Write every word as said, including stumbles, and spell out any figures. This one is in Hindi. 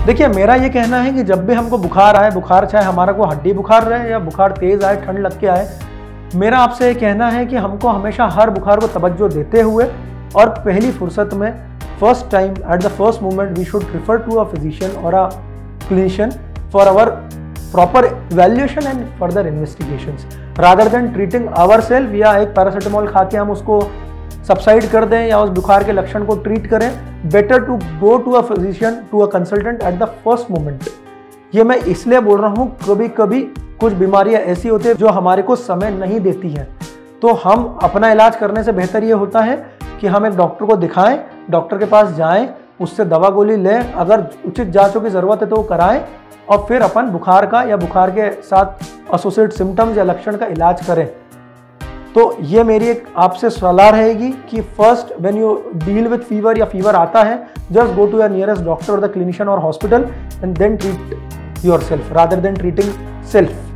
देखिए, मेरा ये कहना है कि जब भी हमको बुखार आए, बुखार चाहे हमारा को हड्डी बुखार रहे या बुखार तेज़ आए, ठंड लग के आए, मेरा आपसे ये कहना है कि हमको हमेशा हर बुखार को तवज्जो देते हुए और पहली फुर्सत में first time at the first moment we should prefer to a physician और a clinician for our proper evaluation and further investigations rather than treating our self, या एक पैरासीटामोल खा के हम उसको सबसाइड कर दें या उस बुखार के लक्षण को ट्रीट करें। Better to go to a physician, to a consultant at the first moment. ये मैं इसलिए बोल रहा हूँ, कभी कभी कुछ बीमारियाँ ऐसी होती है जो हमारे को समय नहीं देती हैं, तो हम अपना इलाज करने से बेहतर ये होता है कि हम एक डॉक्टर को दिखाएं, डॉक्टर के पास जाएं, उससे दवा गोली लें, अगर उचित जांचों की ज़रूरत है तो वो कराएं और फिर अपन बुखार का या बुखार के साथ एसोसिएट सिम्टम्स या लक्षण का इलाज करें। तो ये मेरी एक आपसे सलाह रहेगी कि first when you deal with fever या फीवर आता है, just go to your nearest doctor और द क्लिनिशियन और hospital and then treat yourself rather than treating self.